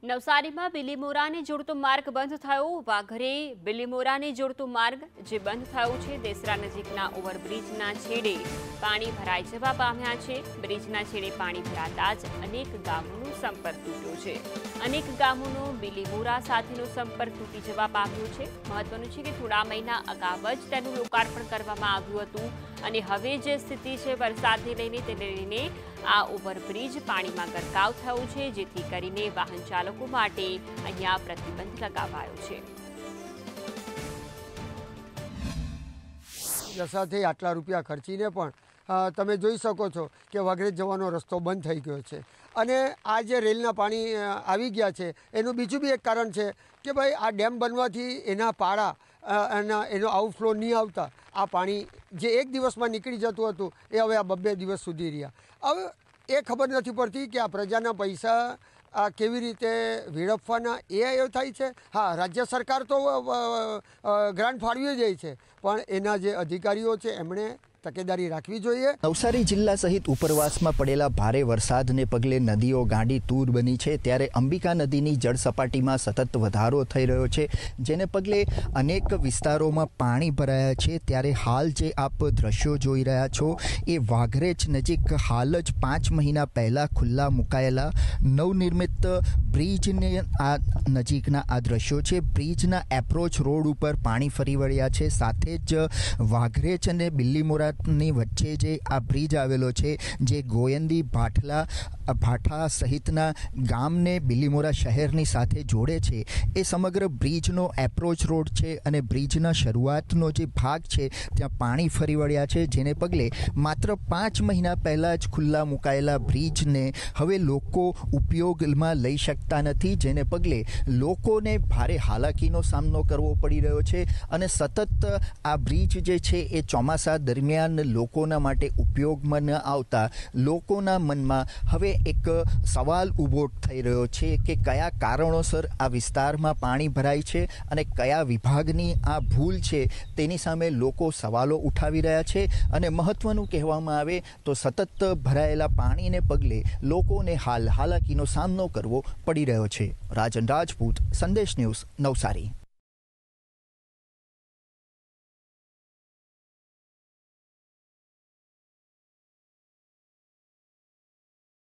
નવસારીમાં બિલીમોરાને જોડતો માર્ગ બંધ થયો। વાઘરે બિલીમોરાને જોડતો માર્ગ જે બંધ થયો છે, દેસરા નજીકના ઓવરબ્રિજના છેડે પાણી ભરાઈ જવા પામ્યા છે। બ્રિજના છેડે પાણી ભરાતા જ અનેક ગામોનો સંપર્ક તૂટ્યો છે। અનેક ગામોનો બિલીમોરા સાથેનો સંપર્ક તૂટી જવા પામ્યો છે। મહત્વનું છે કે થોડા મહિના અગાઉ જ તેનું લોકાર્પણ કરવામાં આવ્યું હતું અને હવે જે સ્થિતિ છે વરસાદને લઈને તેને લઈને આ ઓવરબ્રિજ પાણીમાં ગરકાવ થયો છે, જેથી કરીને વાહન ચાલકો માટે અહીંયા પ્રતિબંધ લગાવાયો છે। જસાથી આટલા રૂપિયા ખર્ચીને પણ તમે જોઈ શકો છો કે વાઘરે જવાનો રસ્તો બંધ થઈ ગયો છે અને આ જે રેલના પાણી આવી ગયા છે એનું બીજું બી એક કારણ છે કે ભાઈ આ ડેમ બનવાથી એના પાળા એનો આઉટફ્લો નહીં આવતા આ પાણી જે એક દિવસમાં નીકળી જતું હતું એ હવે આ 2 દિવસ સુધી રહ્યા। હવે એ ખબર નથી પડતી કે આ પ્રજાના પૈસા આ કેવી રીતે વેડફવાના એ થાય છે। હા, રાજ્ય સરકાર તો ગ્રાન્ટ ફાળવી જાય છે, પણ એના જે અધિકારીઓ છે એમણે તકેદારી રાખવી જોઈએ। નવસારી જિલ્લા સહિત ઉપરવાસમાં પડેલા ભારે વરસાદને પગલે નદીઓ ગાંડી તૂર બની છે, ત્યારે અંબિકા નદીની જળ સપાટીમાં સતત વધારો થઈ રહ્યો છે, જેને પગલે અનેક વિસ્તારોમાં પાણી ભરાયા છે। ત્યારે હાલ જે આપ દ્રશ્યો જોઈ રહ્યા છો એ વાઘરેજ નજીક હાલ જ 5 મહિના પહેલા ખુલ્લા મુકાયેલા નવનિર્મિત બ્રિજને આ નજીકના આ દ્રશ્યો છે। બ્રિજના એપ્રોચ રોડ ઉપર પાણી ફરી વળ્યા છે, સાથે જ વાઘરેજ અને બિલીમોરા ની વચ્ચે જે આ બ્રિજ આવેલો છે, જે ગોયંદી ભાઠા સહિતના ગામને બિલીમોરા શહેરની સાથે જોડે છે, એ સમગ્ર બ્રિજનો એપ્રોચ રોડ છે અને બ્રિજના શરૂઆતનો જે ભાગ છે ત્યાં પાણી ફરી વળ્યા છે, જેને પગલે માત્ર 5 મહિના પહેલાં જ ખુલ્લા મુકાયેલા બ્રિજને હવે લોકો ઉપયોગમાં લઈ શકતા નથી, જેને પગલે લોકોને ભારે હાલાકીનો સામનો કરવો પડી રહ્યો છે અને સતત આ બ્રિજ જે છે એ ચોમાસા દરમિયાન લોકોના માટે ઉપયોગમાં ન આવતા લોકોના મનમાં હવે એક સવાલ ઊભો થઈ રહ્યો છે કે કયા કારણોસર આ વિસ્તારમાં પાણી ભરાય છે અને કયા વિભાગની આ ભૂલ છે, તેની સામે લોકો સવાલો ઉઠાવી રહ્યા છે। અને મહત્વનું કહેવામાં આવે તો સતત ભરાયેલા પાણીને પગલે લોકોને હાલાકીનો સામનો કરવો પડી રહ્યો છે। રાજન રાજપૂત, સંદેશ ન્યૂઝ, નવસારી।